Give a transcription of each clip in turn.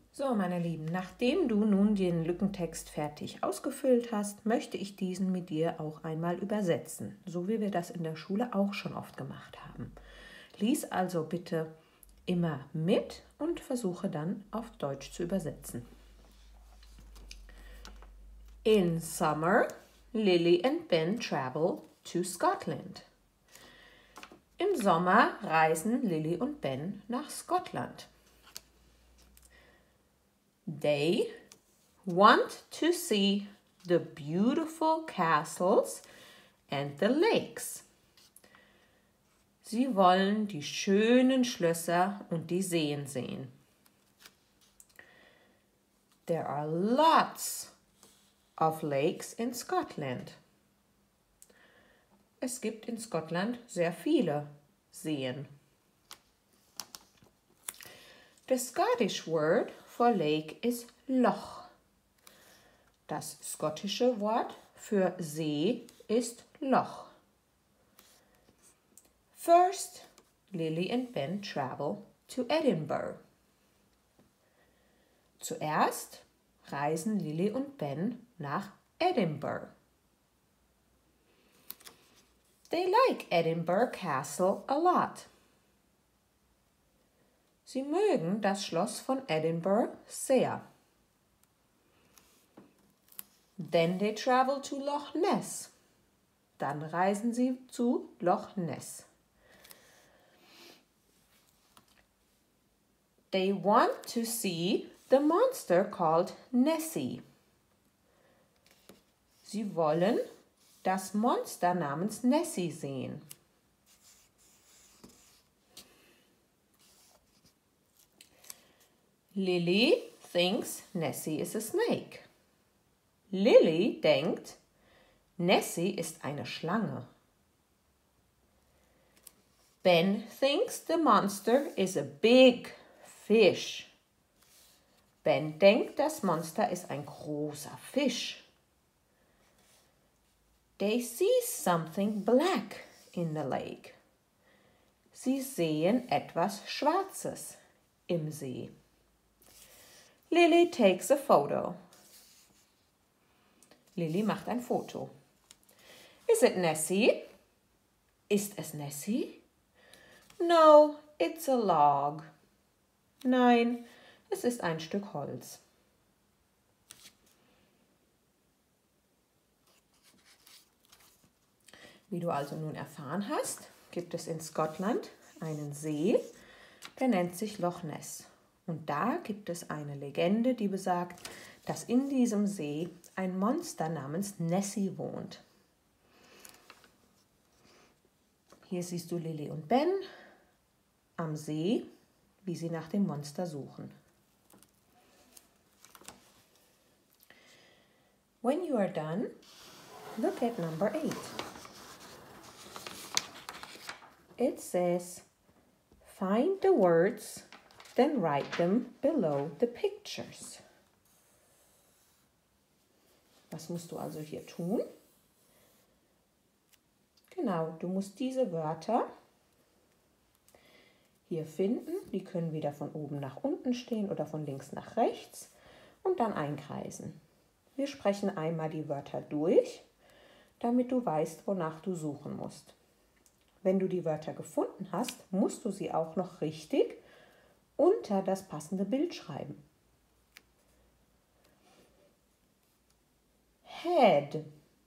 So, meine Lieben, nachdem du nun den Lückentext fertig ausgefüllt hast, möchte ich diesen mit dir auch einmal übersetzen, so wie wir das in der Schule auch schon oft gemacht haben. Lies also bitte immer mit und versuche dann auf Deutsch zu übersetzen. In summer, Lily and Ben travel to Scotland. Im Sommer reisen Lily und Ben nach Schottland. They want to see the beautiful castles and the lakes. Sie wollen die schönen Schlösser und die Seen sehen. There are lots of lakes in Scotland. Es gibt in Schottland sehr viele Seen. The Scottish word for lake is loch. Das skottische Wort für See ist Loch. First, Lily and Ben travel to Edinburgh. Zuerst reisen Lily und Ben nach Edinburgh. They like Edinburgh Castle a lot. Sie mögen das Schloss von Edinburgh sehr. Then they travel to Loch Ness. Dann reisen sie zu Loch Ness. They want to see the monster called Nessie. Sie wollen das Monster namens Nessie sehen. Lily thinks Nessie is a snake. Lily denkt, Nessie ist eine Schlange. Ben thinks the monster is a big fish. Ben denkt, das Monster ist ein großer Fisch. They see something black in the lake. Sie sehen etwas Schwarzes im See. Lily takes a photo. Lily macht ein Foto. Is it Nessie? Ist es Nessie? No, it's a log. Nein, es ist ein Stück Holz. Wie du also nun erfahren hast, gibt es in Schottland einen See, der nennt sich Loch Ness. Und da gibt es eine Legende, die besagt, dass in diesem See ein Monster namens Nessie wohnt. Hier siehst du Lily und Ben am See, wie sie nach dem Monster suchen. When you are done, look at number 8. It says, find the words, then write them below the pictures. Was musst du also hier tun? Genau, du musst diese Wörter hier finden. Die können wieder von oben nach unten stehen oder von links nach rechts und dann einkreisen. Wir sprechen einmal die Wörter durch, damit du weißt, wonach du suchen musst. Wenn du die Wörter gefunden hast, musst du sie auch noch richtig unter das passende Bild schreiben. Head,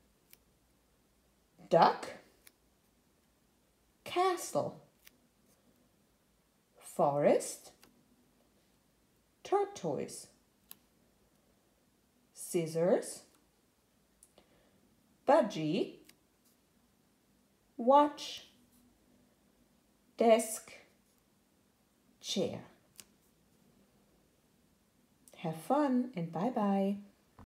duck, castle, forest, tortoise, scissors, budgie, watch, desk, chair. Have fun and bye-bye.